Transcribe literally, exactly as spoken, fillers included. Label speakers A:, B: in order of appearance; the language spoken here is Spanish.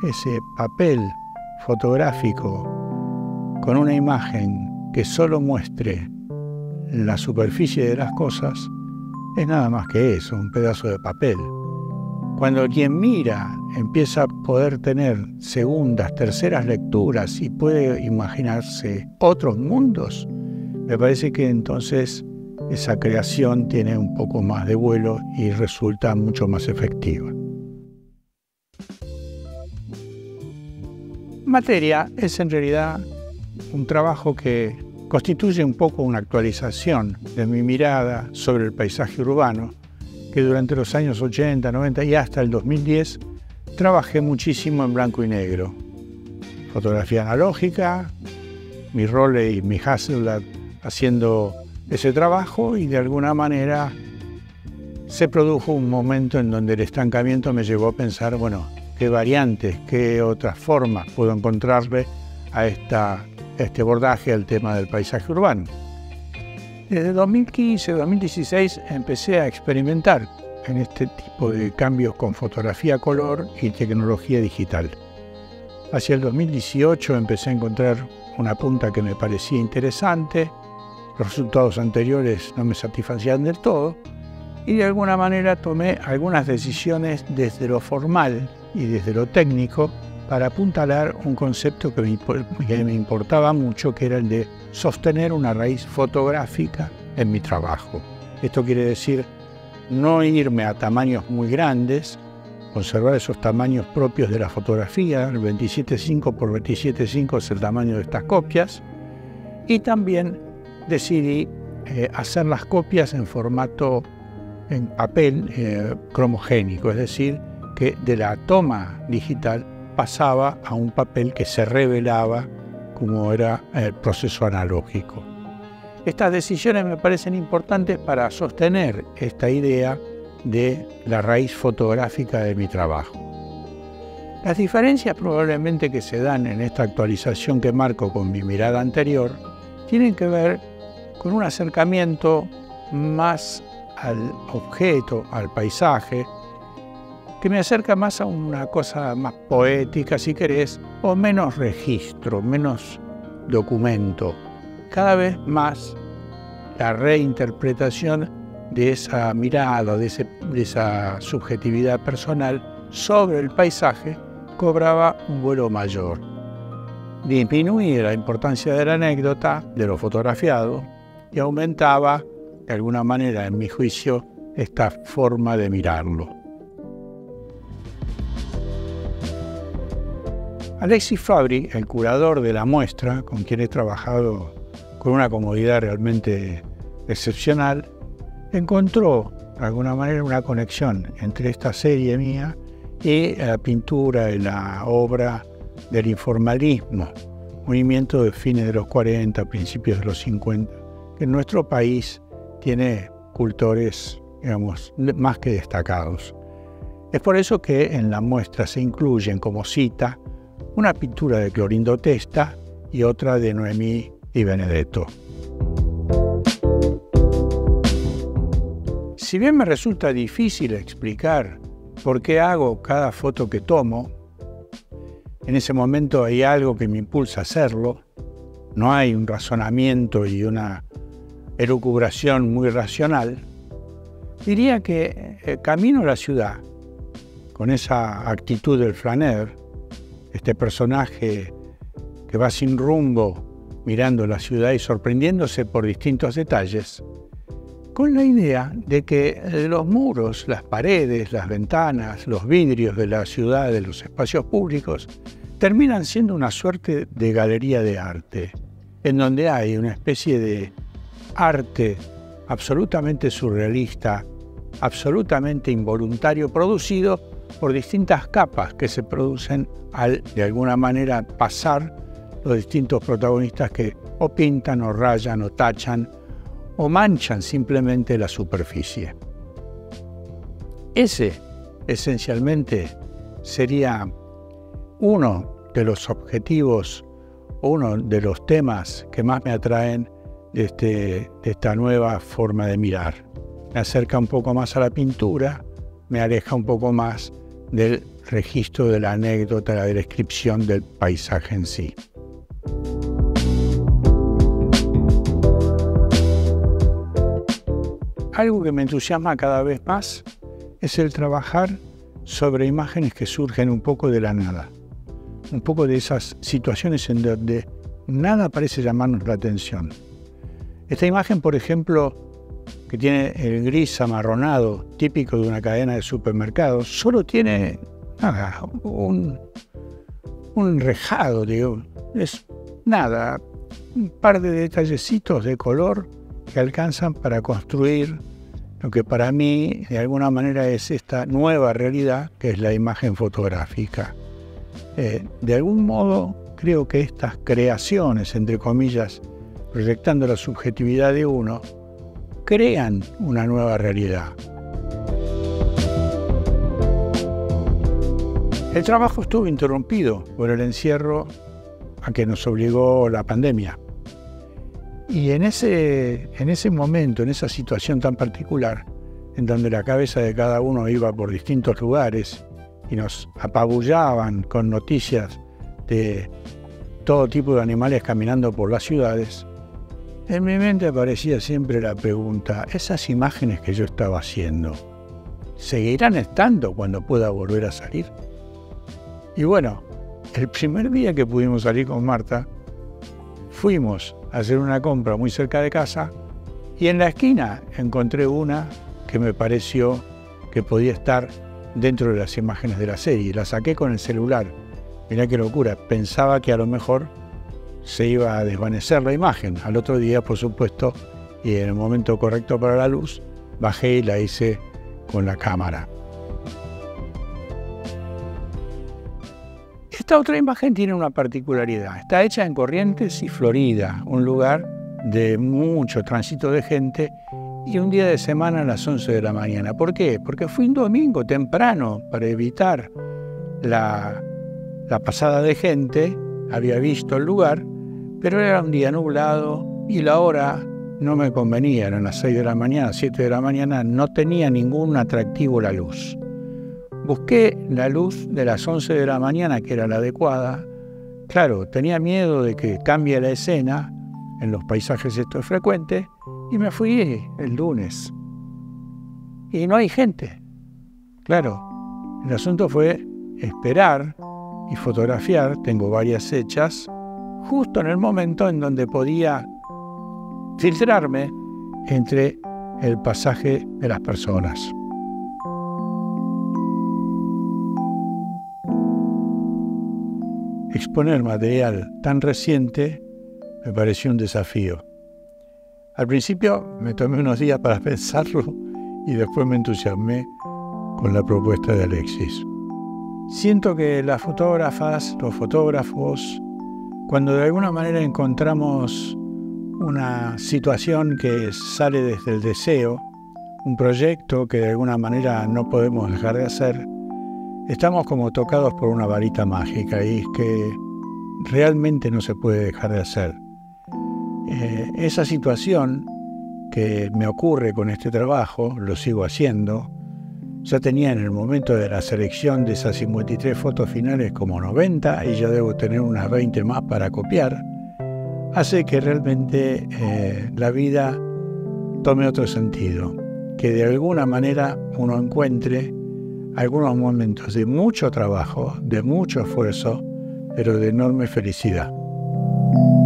A: ese papel fotográfico con una imagen que solo muestre la superficie de las cosas, es nada más que eso, un pedazo de papel. Cuando quien mira empieza a poder tener segundas, terceras lecturas y puede imaginarse otros mundos, me parece que entonces esa creación tiene un poco más de vuelo y resulta mucho más efectiva. Materia es en realidad un trabajo que constituye un poco una actualización de mi mirada sobre el paisaje urbano, que durante los años ochenta, noventa y hasta el dos mil diez trabajé muchísimo en blanco y negro. Fotografía analógica, mi Rollei y mi Hasselblad haciendo ese trabajo, y de alguna manera se produjo un momento en donde el estancamiento me llevó a pensar, bueno, qué variantes, qué otras formas puedo encontrarle a, esta, a este abordaje al tema del paisaje urbano. Desde dos mil quince, dos mil dieciséis empecé a experimentar en este tipo de cambios con fotografía a color y tecnología digital. Hacia el dos mil dieciocho empecé a encontrar una punta que me parecía interesante. Los resultados anteriores no me satisfacían del todo y de alguna manera tomé algunas decisiones desde lo formal y desde lo técnico para apuntalar un concepto que me, que me importaba mucho, que era el de sostener una raíz fotográfica en mi trabajo. Esto quiere decir no irme a tamaños muy grandes, conservar esos tamaños propios de la fotografía. El veintisiete cinco por veintisiete cinco es el tamaño de estas copias, y también decidí eh, hacer las copias en formato en papel eh, cromogénico, es decir, que de la toma digital pasaba a un papel que se revelaba como era el proceso analógico. Estas decisiones me parecen importantes para sostener esta idea de la raíz fotográfica de mi trabajo. Las diferencias probablemente que se dan en esta actualización que marco con mi mirada anterior tienen que ver con un acercamiento más al objeto, al paisaje, que me acerca más a una cosa más poética, si querés, o menos registro, menos documento. Cada vez más la reinterpretación de esa mirada, de, ese, de esa subjetividad personal sobre el paisaje cobraba un vuelo mayor. Disminuía la importancia de la anécdota, de lo fotografiado, y aumentaba, de alguna manera, en mi juicio, esta forma de mirarlo. Alexis Fabri, el curador de la muestra, con quien he trabajado con una comodidad realmente excepcional, encontró de alguna manera una conexión entre esta serie mía y la pintura y la obra del informalismo, movimiento de fines de los cuarenta, principios de los cincuenta, que en nuestro país tiene cultores, digamos, más que destacados. Es por eso que en la muestra se incluyen como cita una pintura de Clorindo Testa y otra de Noemí Di Benedetto. Si bien me resulta difícil explicar por qué hago cada foto que tomo, en ese momento hay algo que me impulsa a hacerlo, no hay un razonamiento y una elucubración muy racional, diría que eh, camino a la ciudad con esa actitud del flaneur, este personaje que va sin rumbo mirando la ciudad y sorprendiéndose por distintos detalles, con la idea de que los muros, las paredes, las ventanas, los vidrios de la ciudad, de los espacios públicos, terminan siendo una suerte de galería de arte, en donde hay una especie de arte absolutamente surrealista, absolutamente involuntario, producido por distintas capas que se producen al, de alguna manera, pasar los distintos protagonistas que o pintan, o rayan, o tachan, o manchan simplemente la superficie. Ese, esencialmente, sería uno de los objetivos, uno de los temas que más me atraen de, este, de esta nueva forma de mirar. Me acerca un poco más a la pintura, me aleja un poco más del registro de la anécdota, la descripción del paisaje en sí. Algo que me entusiasma cada vez más es el trabajar sobre imágenes que surgen un poco de la nada, un poco de esas situaciones en donde nada parece llamarnos la atención. Esta imagen, por ejemplo, que tiene el gris amarronado, típico de una cadena de supermercados, solo tiene nada, un, un rejado, digo, es nada, un par de detallecitos de color que alcanzan para construir lo que para mí de alguna manera es esta nueva realidad que es la imagen fotográfica. Eh, de algún modo creo que estas creaciones, entre comillas, proyectando la subjetividad de uno, crean una nueva realidad. El trabajo estuvo interrumpido por el encierro a que nos obligó la pandemia. Y en ese, en ese momento, en esa situación tan particular, en donde la cabeza de cada uno iba por distintos lugares y nos apabullaban con noticias de todo tipo de animales caminando por las ciudades, en mi mente aparecía siempre la pregunta, ¿esas imágenes que yo estaba haciendo seguirán estando cuando pueda volver a salir? Y bueno, el primer día que pudimos salir con Marta, fuimos a hacer una compra muy cerca de casa y en la esquina encontré una que me pareció que podía estar dentro de las imágenes de la serie. La saqué con el celular. Mirá qué locura, pensaba que a lo mejor se iba a desvanecer la imagen. Al otro día, por supuesto, y en el momento correcto para la luz, bajé y la hice con la cámara. Esta otra imagen tiene una particularidad. Está hecha en Corrientes y Florida, un lugar de mucho tránsito de gente, y un día de semana a las once de la mañana. ¿Por qué? Porque fue un domingo temprano para evitar la, la pasada de gente. Había visto el lugar, pero era un día nublado y la hora no me convenía. Eran las seis de la mañana, siete de la mañana, no tenía ningún atractivo la luz. Busqué la luz de las once de la mañana, que era la adecuada. Claro, tenía miedo de que cambie la escena, en los paisajes esto es frecuente, y me fui el lunes. Y no hay gente. Claro, el asunto fue esperar y fotografiar, tengo varias hechas, justo en el momento en donde podía filtrarme entre el pasaje de las personas. Exponer material tan reciente me pareció un desafío. Al principio me tomé unos días para pensarlo y después me entusiasmé con la propuesta de Alexis. Siento que las fotógrafas, los fotógrafos, cuando de alguna manera encontramos una situación que sale desde el deseo, un proyecto que de alguna manera no podemos dejar de hacer, estamos como tocados por una varita mágica y es que realmente no se puede dejar de hacer. Eh, esa situación que me ocurre con este trabajo, lo sigo haciendo, ya tenía en el momento de la selección de esas cincuenta y tres fotos finales como noventa y ya debo tener unas veinte más para copiar, hace que realmente eh, la vida tome otro sentido, que de alguna manera uno encuentre algunos momentos de mucho trabajo, de mucho esfuerzo, pero de enorme felicidad.